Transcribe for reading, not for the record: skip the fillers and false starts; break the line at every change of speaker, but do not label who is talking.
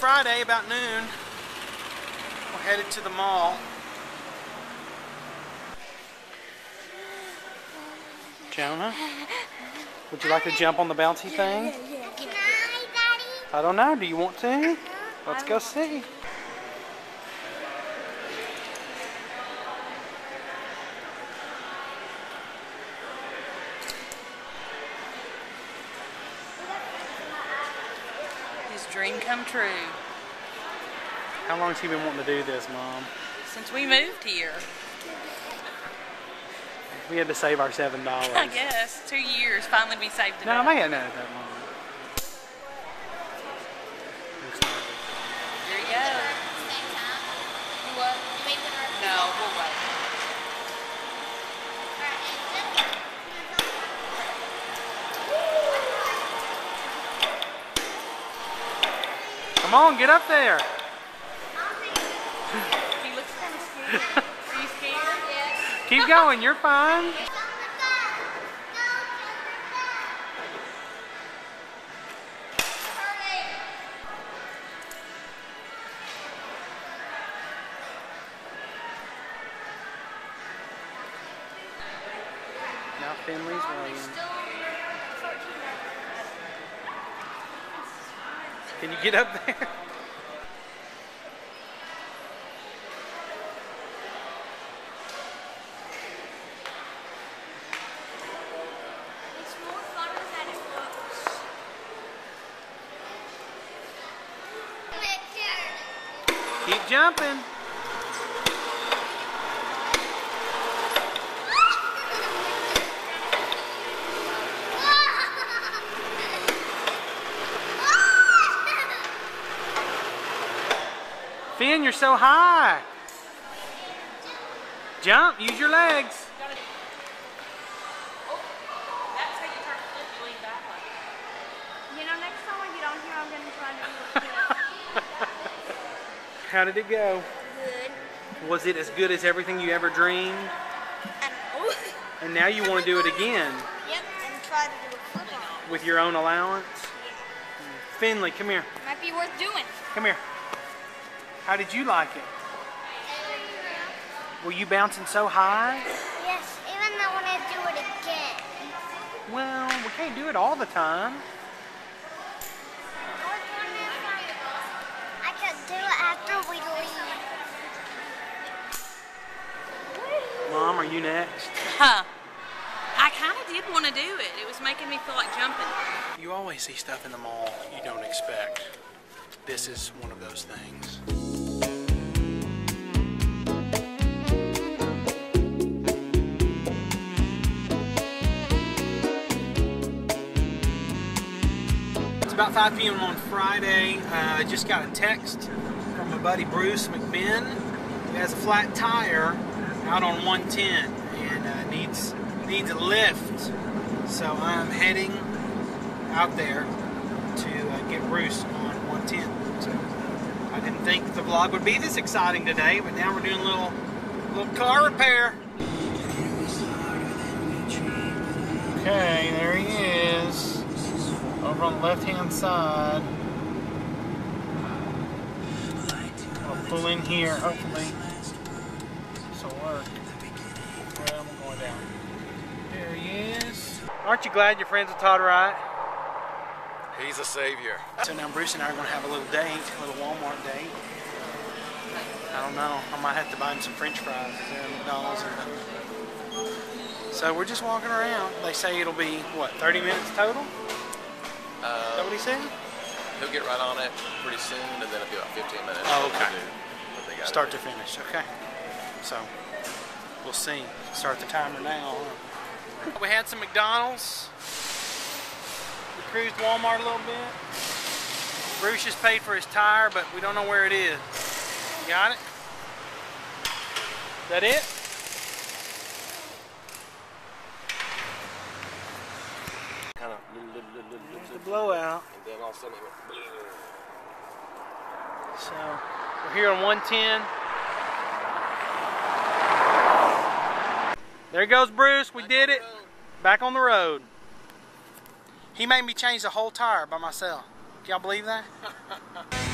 Friday, about noon. We're headed to the mall. Jonah, would you like to jump on the bouncy thing?
Can I, Daddy?
I don't know. Do you want to? Let's go see.
His dream come true.
How long has he been wanting to do this, Mom?
Since we moved here.
We had to save our $7.
I guess. 2 years. Finally we saved it.
No,
up.
I hadn't had that long.
Here you go. What? No, we'll wait.
Come on, get up there.
He looks kind of scared. Are you scared? Yes.
Keep going, you're fine. Now Finley's waiting. Can you get up there?
It's more fun than it looks.
Keep jumping. Finn, you're so high. Jump, use your legs.
That's how you turn the flip, you lean back like that.
You know, next time I get on here, I'm going to try to do it.
How did it go?
Good.
Was it as good as everything you ever dreamed?
I don't know.
And now you want to do it again
Yep, and try to do a flip on.
with your own allowance?
Yeah.
Finley, come here.
Might be worth doing.
Come here. How did you like it? Were you bouncing so high?
Yes, even though I want to do it again.
Well, we can't do it all the time.
I could do it after we leave.
Mom, are you next?
Huh. I kind of did want to do it. It was making me feel like jumping.
You always see stuff in the mall you don't expect. This is one of those things. It's about 5 p.m. on Friday. I just got a text from my buddy Bruce McBinn, who has a flat tire out on 110 and needs a lift. So I'm heading out there to get Bruce on 110. So I didn't think the vlog would be this exciting today, but now we're doing a little car repair. Okay, there he is. Over on the left-hand side. I'll pull in here, hopefully. This will work. Well, I'm going down. There he is. Aren't you glad you're friends with Todd, right?
He's a savior.
So now Bruce and I are going to have a little date, a little Walmart date. I don't know. I might have to buy him some French fries there at McDonald's. So we're just walking around. They say it'll be, what, 30 minutes total? Is that what he said?
He'll get right on it pretty soon, and then it'll be about 15 minutes.
Oh, okay.
What they gotta
Start
do.
to finish. Okay. So we'll see. Start the timer now. We had some McDonald's. We cruised Walmart a little bit. Bruce just paid for his tire, but we don't know where it is. Got it? Is that it?
Kind of
There's the blowout.
and then all of a sudden it went
So we're here on 110. There goes Bruce. We did it. Back on the road. He made me change the whole tire by myself. Can y'all believe that?